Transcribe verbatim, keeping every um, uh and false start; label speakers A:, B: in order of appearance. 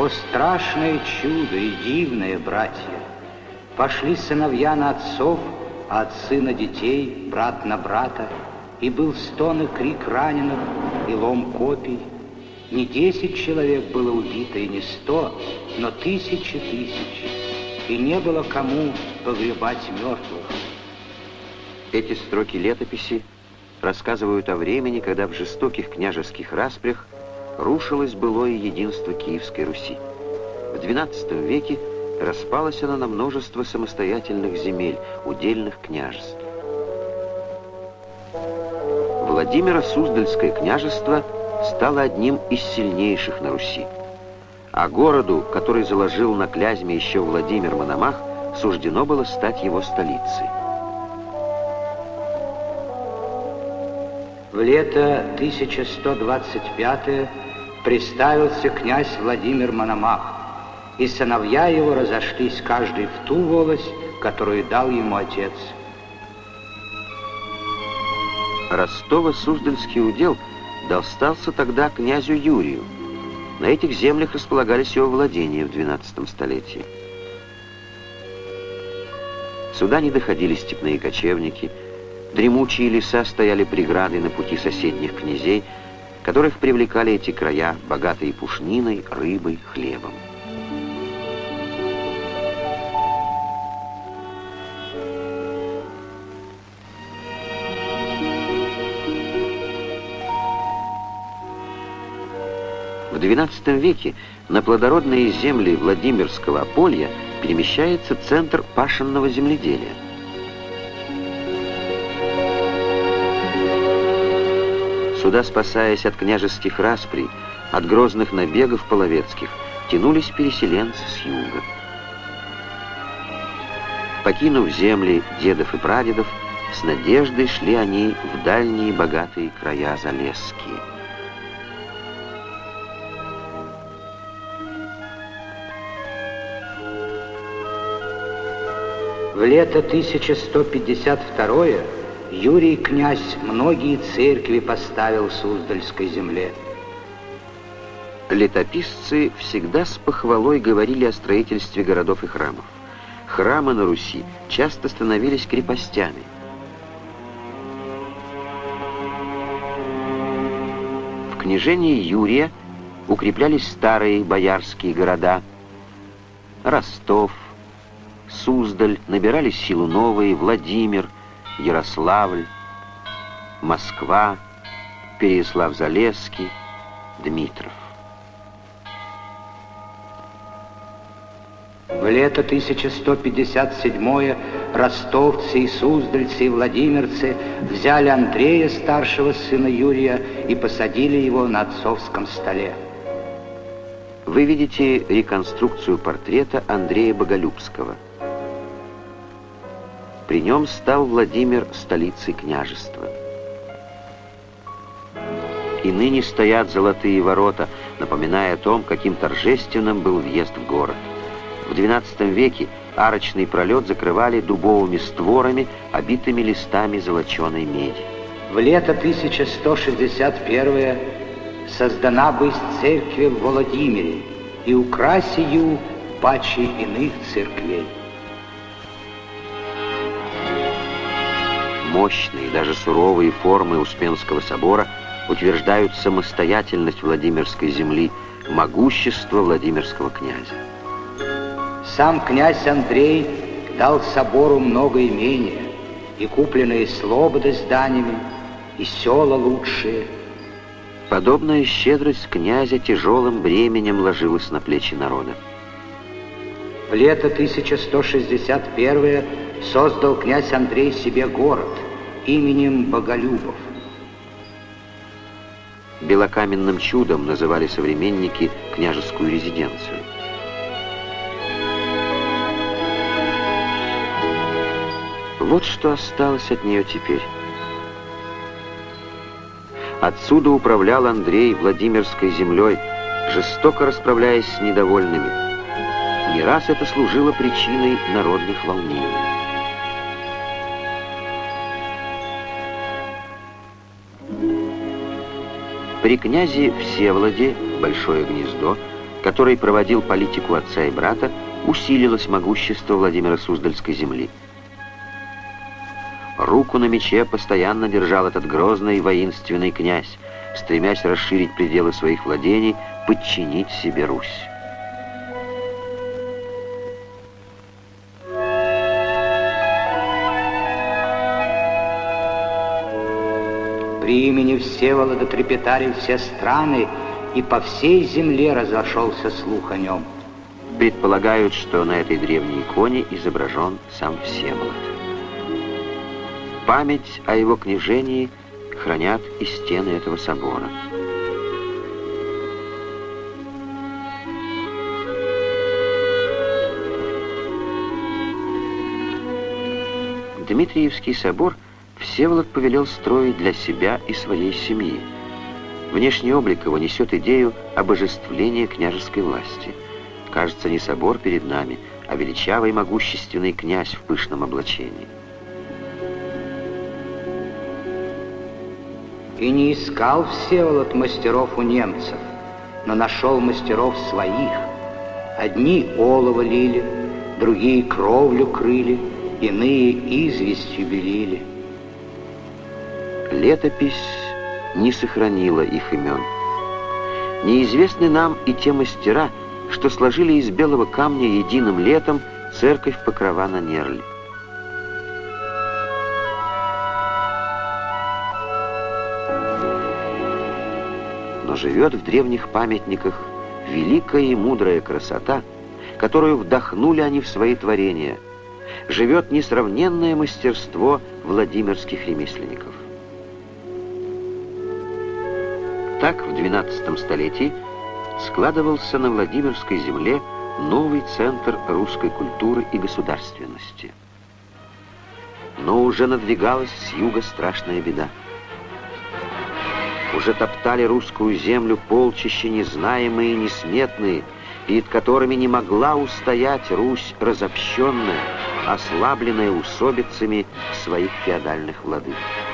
A: О, страшное чудо и дивное, братья! Пошли сыновья на отцов, а отцы на детей, брат на брата, и был стон и крик раненых, и лом копий. Не десять человек было убито, и не сто, но тысячи тысяч, и не было кому погребать мертвых.
B: Эти строки летописи рассказывают о времени, когда в жестоких княжеских распрях рушилось былое единство Киевской Руси. В двенадцатом веке распалась она на множество самостоятельных земель, удельных княжеств. Владимиро-Суздальское княжество стало одним из сильнейших на Руси. А городу, который заложил на Клязьме еще Владимир Мономах, суждено было стать его столицей.
A: В лето тысяча сто двадцать пятое приставился князь Владимир Мономах, и сыновья его разошлись каждый в ту волость, которую дал ему отец.
B: Ростово-Суздальский удел достался тогда князю Юрию. На этих землях располагались его владения в двенадцатом столетии. Сюда не доходили степные кочевники, дремучие леса стояли преградой на пути соседних князей, которых привлекали эти края, богатые пушниной, рыбой, хлебом. В двенадцатом веке на плодородные земли Владимирского Аполья перемещается центр пашенного земледелия. Сюда, спасаясь от княжеских расприй, от грозных набегов половецких, тянулись переселенцы с юга. Покинув земли дедов и прадедов, с надеждой шли они в дальние богатые края залесские.
A: В лето тысяча сто пятьдесят второе Юрий князь многие церкви поставил в Суздальской земле.
B: Летописцы всегда с похвалой говорили о строительстве городов и храмов. Храмы на Руси часто становились крепостями. В княжении Юрия укреплялись старые боярские города. Ростов, Суздаль, набирали силу новые, Владимир, Ярославль, Москва, Переяслав-Залесский, Дмитров.
A: В лето тысяча сто пятьдесят седьмое ростовцы и суздальцы и владимирцы взяли Андрея, старшего сына Юрия, и посадили его на отцовском столе.
B: Вы видите реконструкцию портрета Андрея Боголюбского. При нем стал Владимир столицей княжества. И ныне стоят золотые ворота, напоминая о том, каким торжественным был въезд в город. В двенадцатом веке арочный пролет закрывали дубовыми створами, обитыми листами золоченой меди.
A: В лето тысяча сто шестьдесят первое создана быть церковь в Владимире, и украси ю паче иных церквей.
B: Мощные, даже суровые формы Успенского собора утверждают самостоятельность Владимирской земли, могущество Владимирского князя.
A: Сам князь Андрей дал собору много имения, и купленные слободы зданиями, и села лучшие.
B: Подобная щедрость князя тяжелым бременем ложилась на плечи народа.
A: В лето тысяча сто шестьдесят первое создал князь Андрей себе город именем Боголюбов.
B: Белокаменным чудом называли современники княжескую резиденцию. Вот что осталось от нее теперь. Отсюда управлял Андрей Владимирской землей, жестоко расправляясь с недовольными. Не раз это служило причиной народных волнений. При князе Всеволоде Большое Гнездо который проводил политику отца и брата, усилилось могущество Владимира Суздальской земли. Руку на мече постоянно держал этот грозный воинственный князь, стремясь расширить пределы своих владений, подчинить себе Русь.
A: При имени Всеволода трепетали все страны, и по всей земле разошелся слух о нем.
B: Предполагают, что на этой древней иконе изображен сам Всеволод. Память о его княжении хранят и стены этого собора. Дмитриевский собор Всеволод повелел строить для себя и своей семьи. Внешний облик его несет идею обожествления княжеской власти. Кажется, не собор перед нами, а величавый могущественный князь в пышном облачении.
A: И не искал Всеволод мастеров у немцев, но нашел мастеров своих. Одни олово лили, другие кровлю крыли, иные известью белили.
B: Летопись не сохранила их имен. Неизвестны нам и те мастера, что сложили из белого камня единым летом церковь Покрова на Нерле. Но живет в древних памятниках великая и мудрая красота, которую вдохнули они в свои творения. Живет несравненное мастерство владимирских ремесленников. Так в двенадцатом столетии складывался на Владимирской земле новый центр русской культуры и государственности. Но уже надвигалась с юга страшная беда. Уже топтали русскую землю полчища незнаемые и несметные, перед которыми не могла устоять Русь разобщенная, ослабленная усобицами своих феодальных владык.